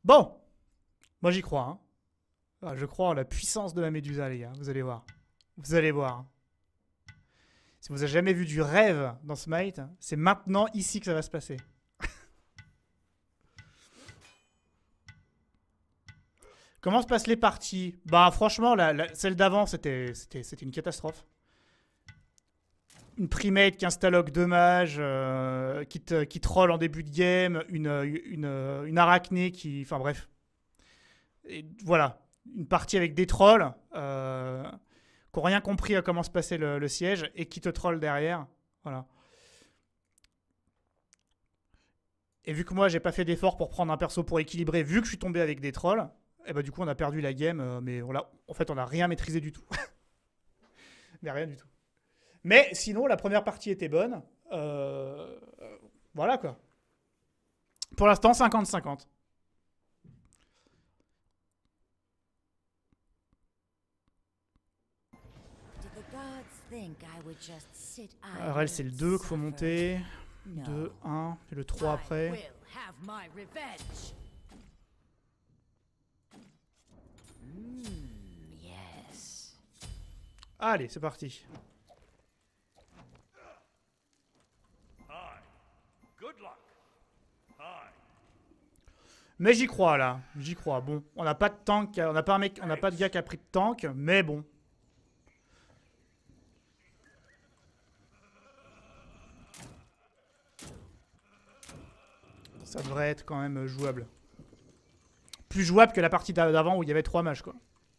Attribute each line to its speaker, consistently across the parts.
Speaker 1: Bon, moi j'y crois. Hein. Ah, je crois en la puissance de la Médusa, les gars. Vous allez voir. Vous allez voir. Si vous n'avez jamais vu du rêve dans Smite, c'est maintenant, ici, que ça va se passer. Comment se passent les parties? Bah franchement, celle d'avant, c'était une catastrophe. Une primate qui installe 2 mages, qui troll en début de game, une arachnée qui... Enfin bref. Et voilà. Une partie avec des trolls qui n'ont rien compris à comment se passait le siège et qui te troll derrière. Voilà. Et vu que moi, j'ai pas fait d'effort pour prendre un perso pour équilibrer, vu que je suis tombé avec des trolls, et bah du coup, on a perdu la game, mais en fait, on n'a rien maîtrisé du tout. Mais rien du tout. Mais sinon, la première partie était bonne. Voilà quoi. Pour l'instant, 50-50. Alors elle, c'est le 2 qu'il faut monter. 2, 1, et le 3 après. Allez, c'est parti. Mais j'y crois là, j'y crois. Bon, on n'a pas de tank, on n'a pas de gars qui a pris de tank, mais bon. Ça devrait être quand même jouable. Plus jouable que la partie d'avant où il y avait 3 mages quoi.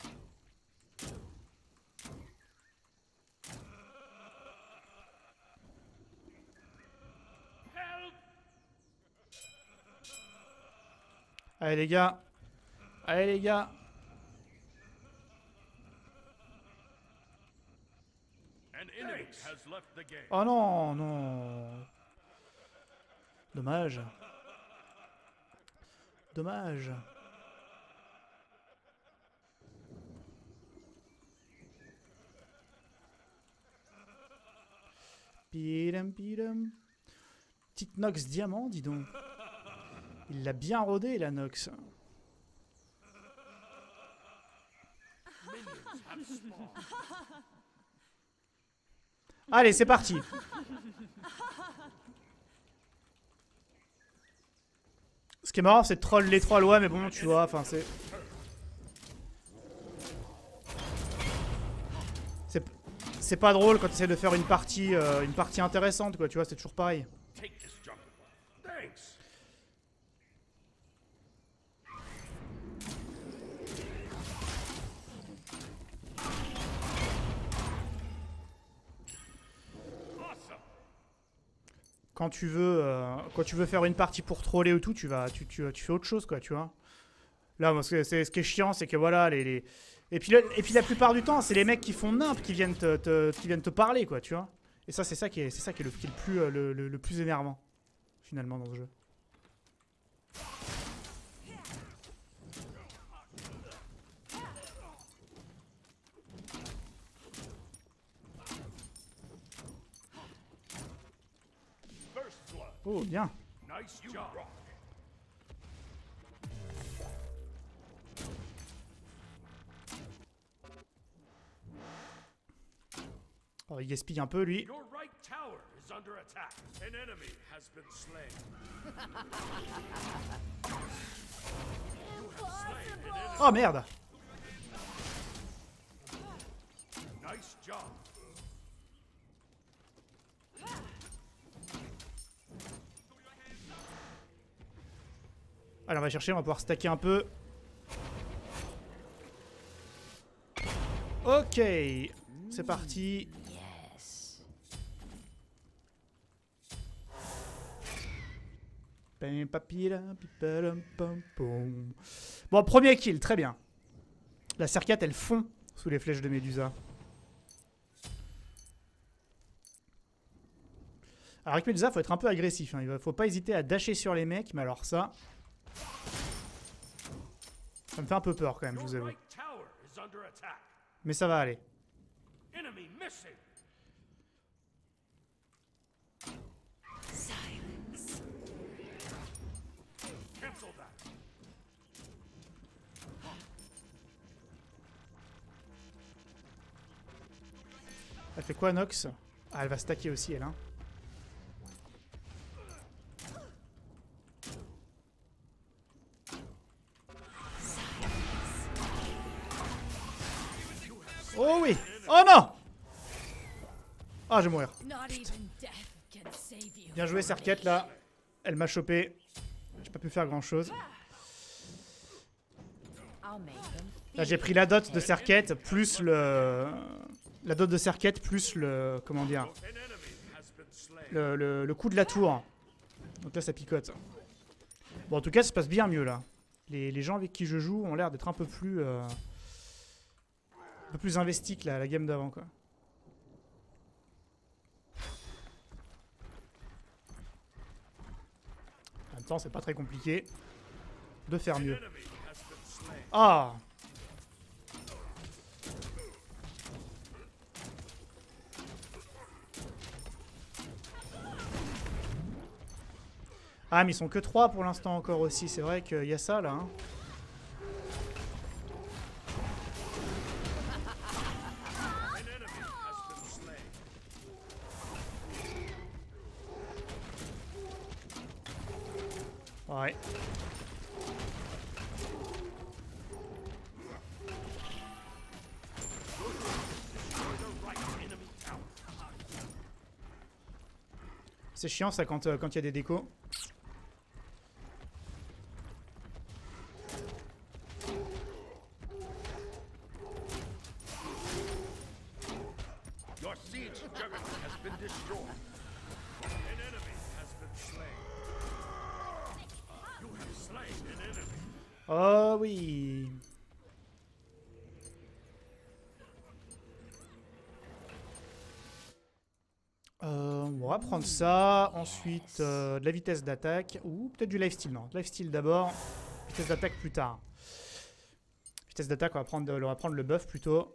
Speaker 1: Allez les gars. Allez les gars. Oh non, non. Dommage. Dommage. Pidam, pidam. Petite Nox diamant, dis donc. Il l'a bien rodé, la Nox. Allez, c'est parti. Ce qui est marrant, c'est de troll les trolls, ouais, mais bon, tu vois, enfin, c'est... C'est pas drôle quand tu essaies de faire une partie intéressante, quoi, tu vois, c'est toujours pareil. Quand tu veux faire une partie pour troller ou tout, tu fais autre chose, quoi, tu vois. Là, moi, ce qui est chiant, c'est que voilà, et puis la plupart du temps, c'est les mecs qui font nimp qui viennent te parler, quoi, tu vois. Et ça, c'est ça qui est le plus énervant, finalement, dans ce jeu. Oh, bien. Oh, il gaspille un peu, lui. Oh, merde. Allez, on va chercher, on va pouvoir stacker un peu. Ok, c'est parti. Bon, premier kill, très bien. La Cercate, elle fond sous les flèches de Médusa. Alors avec Médusa, faut être un peu agressif. Hein. Il faut pas hésiter à dasher sur les mecs, mais alors ça... Ça me fait un peu peur quand même, je vous avoue. Mais ça va aller. Elle fait quoi, Nox? Ah, elle va stacker aussi, elle, hein. Oh oui! Oh non! Ah, je vais mourir. Bien joué, Serquette, là. Elle m'a chopé. J'ai pas pu faire grand chose. Là, j'ai pris la dot de Serquette plus le... La dot de Serquette plus le... Comment dire? Le coup de la tour. Donc là, ça picote. Bon, en tout cas, ça se passe bien mieux, là. Les gens avec qui je joue ont l'air d'être un peu plus investis que la game d'avant, quoi. En même temps, c'est pas très compliqué de faire mieux. Ah! Ah, mais ils sont que 3 pour l'instant encore aussi. C'est vrai qu'il y a ça, là, hein. Ouais. C'est chiant ça quand il y a des décos. Oh oui. On va prendre ça. Ensuite, de la vitesse d'attaque. Ou peut-être du lifesteal. Non, lifesteal d'abord. Vitesse d'attaque plus tard. Vitesse d'attaque, on va prendre le buff plutôt.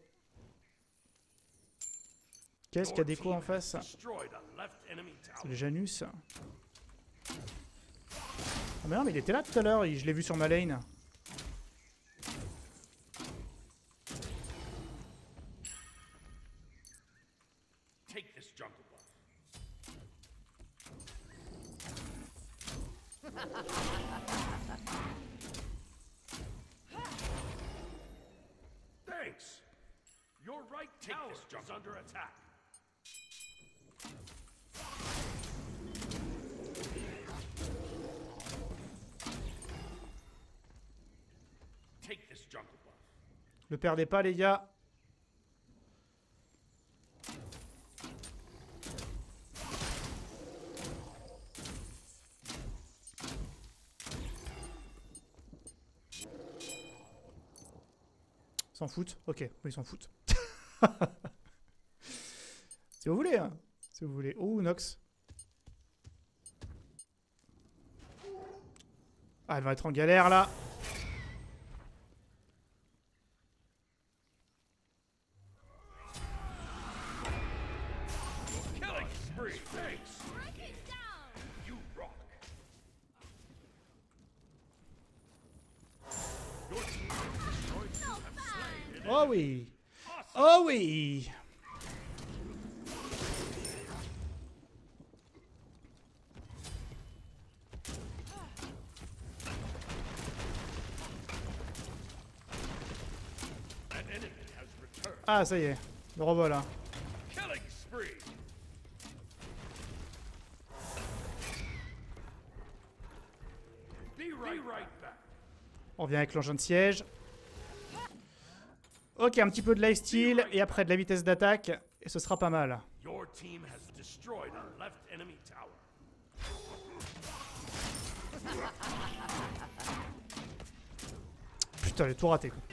Speaker 1: Qu'est-ce qu'il y a d'écho en face? C'est le Janus. Ah mais non, mais il était là tout à l'heure. Je l'ai vu sur ma lane.
Speaker 2: Thanks. Your right tower is under attack. Take this jungle buff.
Speaker 1: Le perdez pas, les gars. S'en foutent? Ok, oui, ils s'en foutent. Si vous voulez, hein. Si vous voulez. Oh, Nox. Ah, elle va être en galère, là. Oh oui. Oh oui. Ah, ça y est. Le revoilà. On revient avec l'engin de siège. Ok, un petit peu de lifesteal et après de la vitesse d'attaque. Et ce sera pas mal. Putain, j'ai tout raté, quoi.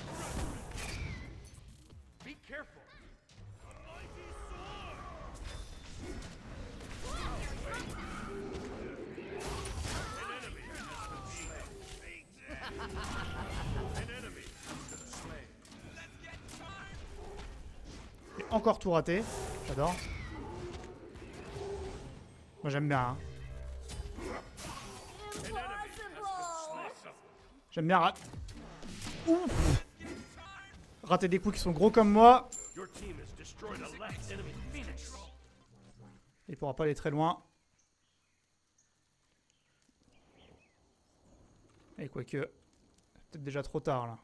Speaker 1: J'ai encore tout raté. J'adore. Moi j'aime bien. Hein. J'aime bien Ouf. Rater des coups qui sont gros comme moi.
Speaker 2: destroyed a left enemy Phoenix.
Speaker 1: Il pourra pas aller très loin. Et quoique, peut-être déjà trop tard là.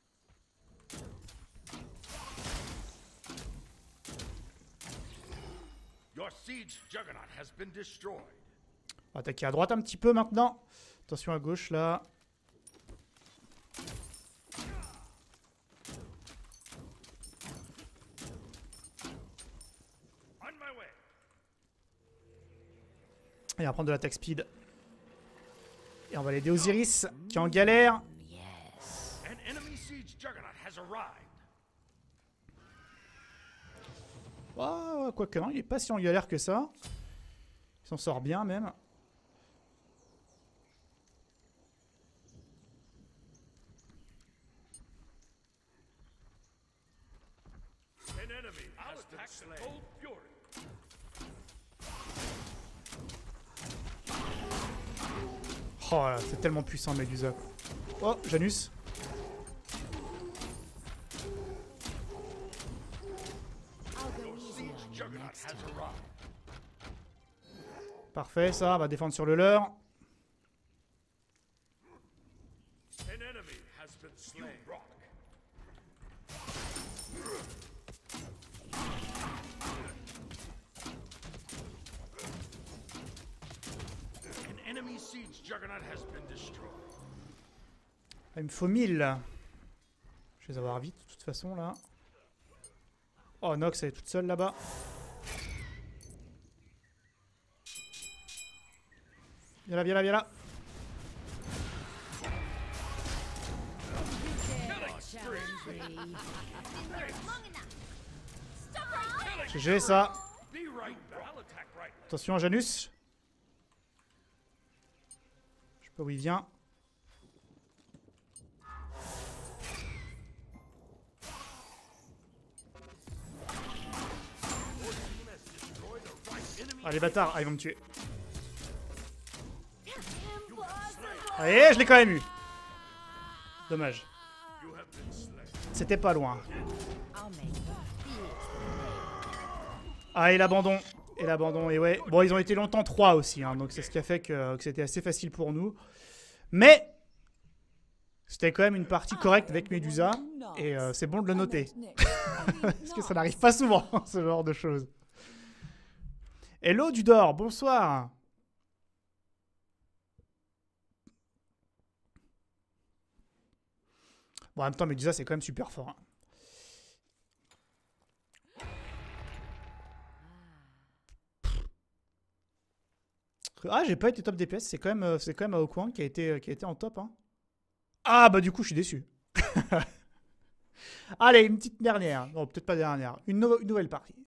Speaker 2: Your siege juggernaut has been destroyed.
Speaker 1: On va attaquer à droite un petit peu maintenant. Attention à gauche là.
Speaker 2: On my way.
Speaker 1: Et on va prendre de l'attaque speed. Et on va l'aider Osiris qui est en galère.
Speaker 2: An enemy siege juggernaut has arrived.
Speaker 1: Oh, quoique non, il est pas si en galère que ça. Il s'en sort bien même.
Speaker 2: An enemy has been slain. Cold fury.
Speaker 1: Oh là, c'est tellement puissant Medusa. Oh, Janus.
Speaker 2: Your siege juggernaut has arrived.
Speaker 1: Parfait, ça, on va défendre sur le leur.
Speaker 2: An enemy has been slain. You rock. An enemy siege juggernaut has been destroyed.
Speaker 1: Ah, il me faut 1000 là. Je vais les avoir vite de toute façon là. Oh, Nox elle est toute seule là-bas. Viens là, viens là, viens là. GG ça.
Speaker 2: Be right back. I'll attack right now.
Speaker 1: Attention à Janus. Je sais pas où il vient. Ah les bâtards, ah, ils vont me tuer. Allez, je l'ai quand même eu. Dommage.
Speaker 2: You have been slain.
Speaker 1: C'était pas loin. Ah et l'abandon. Et l'abandon, et ouais. Bon, ils ont été longtemps 3 aussi, hein, donc c'est ce qui a fait que c'était assez facile pour nous. Mais c'était quand même une partie correcte avec Medusa. Et c'est bon de le noter. Parce que ça n'arrive pas souvent, ce genre de choses. Hello Dudor, bonsoir. Bon, en même temps, Medusa, c'est quand même super fort. Hein. Ah, j'ai pas été top DPS, c'est quand même Aokwang qui a été en top. Hein. Ah, bah du coup, je suis déçu. Allez, une petite dernière. Non, peut-être pas dernière. Une nouvelle partie.